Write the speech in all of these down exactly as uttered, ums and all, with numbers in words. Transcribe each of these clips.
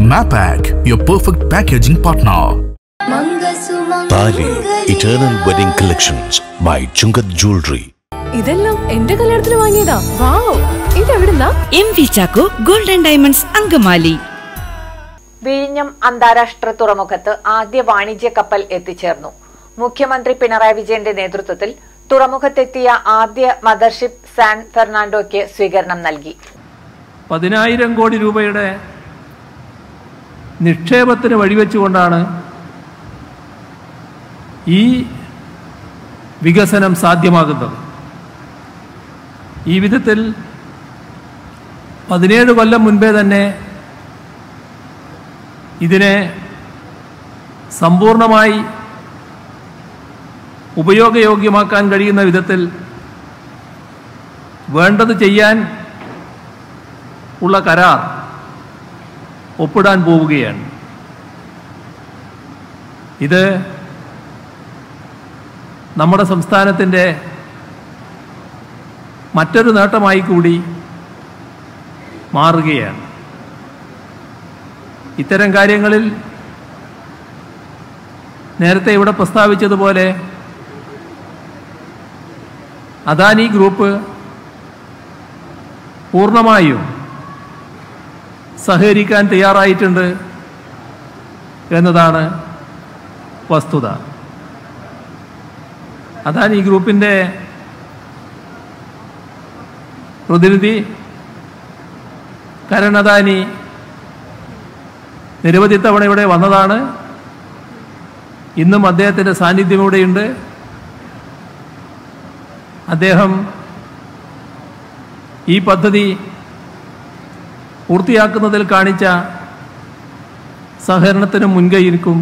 Mapak, your perfect packaging partner. Tali Eternal Wedding Collections by Chungat Jewelry. ഇതെല്ലാം എന്റെ കല്യാണത്തിന് വാങ്ങിയതാ. വാവ്, ഇതെവിടുന്നാ? M V Chacko golden diamonds Angamaly. വിഴിഞ്ഞം അന്താരാഷ്ട്ര തുറമുഖത്ത് ആദ്യ വാണിജ്യ കപ്പൽ എത്തിച്ചേർന്നു. മുഖ്യമന്ത്രി പിണറായി വിജയന്റെ നേതൃത്വത്തിൽ തുറമുഖത്തെത്തിയ ആദ്യ മദർഷിപ്പ് സാൻ ഫെർണാണ്ടോയ്ക്ക് സ്വീകരണം നൽകി. പതിനായിരം കോടി രൂപയുടെ നിക്ഷേപത്തിന് വഴിവെച്ചുകൊണ്ടാണ് ഈ വികസനം സാധ്യമാകുന്നത്. ഈ വിധത്തിൽ പതിനേഴ് കൊല്ലം മുൻപേ തന്നെ ഇതിനെ സമ്പൂർണമായി ഉപയോഗയോഗ്യമാക്കാൻ കഴിയുന്ന വിധത്തിൽ വേണ്ടത് ചെയ്യാൻ ഉള്ള കരാർ ഒപ്പിടാൻ പോവുകയാണ്. ഇത് നമ്മുടെ സംസ്ഥാനത്തിൻ്റെ മറ്റൊരു നേട്ടമായി കൂടി മാറുകയാണ്. ഇത്തരം കാര്യങ്ങളിൽ നേരത്തെ ഇവിടെ പ്രസ്താവിച്ചതുപോലെ അദാനി ഗ്രൂപ്പ് പൂർണ്ണമായും സഹകരിക്കാൻ തയ്യാറായിട്ടുണ്ട് എന്നതാണ് വസ്തുത. അദാനി ഗ്രൂപ്പിൻ്റെ പ്രതിനിധി കരൺ അദാനി നിരവധി തവണ ഇവിടെ വന്നതാണ്. ഇന്നും അദ്ദേഹത്തിൻ്റെ സാന്നിധ്യം ഇവിടെയുണ്ട്. അദ്ദേഹം ഈ പദ്ധതി പൂർത്തിയാക്കുന്നതിൽ കാണിച്ച സഹകരണത്തിന് മുൻകൈയിരിക്കും.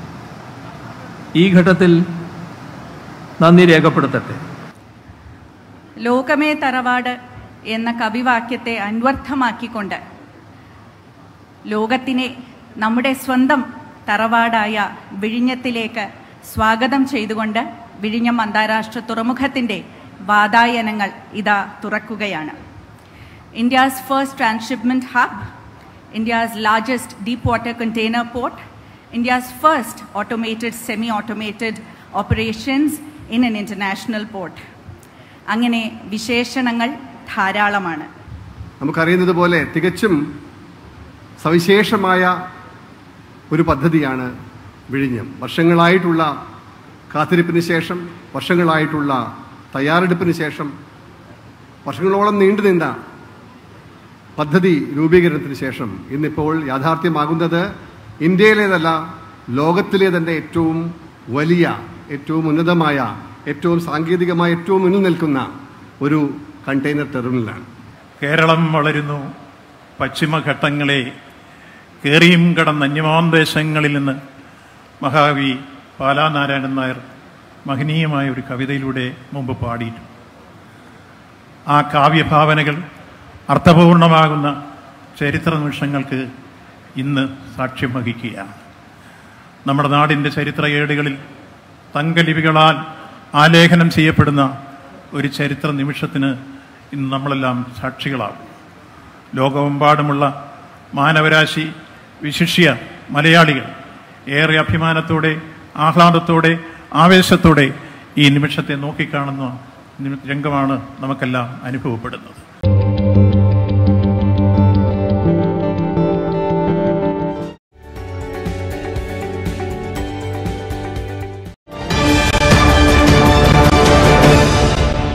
ഈ ഘട്ടത്തിൽ നന്ദി രേഖപ്പെടുത്തട്ടെ. ലോകമേ തറവാട് എന്ന കവിവാക്യത്തെ അന്വർത്ഥമാക്കിക്കൊണ്ട് ലോകത്തിനെ നമ്മുടെ സ്വന്തം തറവാടായ വിഴിഞ്ഞത്തിലേക്ക് സ്വാഗതം ചെയ്തുകൊണ്ട് വിഴിഞ്ഞം അന്താരാഷ്ട്ര തുറമുഖത്തിൻ്റെ വാതായനങ്ങൾ ഇതാ തുറക്കുകയാണ്. India's first transshipment hub, India's largest deep water container port, India's first automated semi-automated operations in an international port. അങ്ങനെ വിശേഷണങ്ങൾ ധാരാളമാണ്. നമുക്കറിയുന്നത് പോലെ തികച്ചും സവിശേഷമായ ഒരു പദ്ധതിയാണ് വിഴിഞ്ഞം. വർഷങ്ങളായിട്ടുള്ള കാത്തിരിപ്പിന് ശേഷം, വർഷങ്ങളായിട്ടുള്ള തയ്യാറെടുപ്പിന് ശേഷം, വർഷങ്ങളോളം നീണ്ടുനിന്ന പദ്ധതി രൂപീകരണത്തിന് ശേഷം ഇന്നിപ്പോൾ യാഥാർത്ഥ്യമാകുന്നത് ഇന്ത്യയിലേതല്ല, ലോകത്തിലെ തന്നെ ഏറ്റവും വലിയ, ഏറ്റവും ഉന്നതമായ, ഏറ്റവും സാങ്കേതികമായ ഏറ്റവും മുന്നിൽ നിൽക്കുന്ന ഒരു കണ്ടെയ്നർ ടെർമിനലാണ്. കേരളം വളരുന്നു. പശ്ചിമഘട്ടങ്ങളെ കേറിയും കടന്ന അന്യമാന്തേശങ്ങളിൽ നിന്ന് മഹാകവി പാലാനാരായണൻ നായർ മഹനീയമായ ഒരു കവിതയിലൂടെ മുമ്പ് പാടിയിട്ടു. ആ കാവ്യഭാവനകൾ അർത്ഥപൂർണമാകുന്ന ചരിത്ര നിമിഷങ്ങൾക്ക് ഇന്ന് സാക്ഷ്യം വഹിക്കുകയാണ്. നമ്മുടെ നാടിൻ്റെ ചരിത്ര ഏടുകളിൽ തങ്കലിപികളാൽ ആലേഖനം ചെയ്യപ്പെടുന്ന ഒരു ചരിത്ര നിമിഷത്തിന് ഇന്ന് നമ്മളെല്ലാം സാക്ഷികളാകും. ലോകമെമ്പാടുമുള്ള മാനവരാശി, വിശിഷ്യ മലയാളികൾ ഏറെ അഭിമാനത്തോടെ, ആഹ്ലാദത്തോടെ, ആവേശത്തോടെ ഈ നിമിഷത്തെ നോക്കിക്കാണുന്ന രംഗമാണ് നമുക്കെല്ലാം അനുഭവപ്പെടുന്നത്.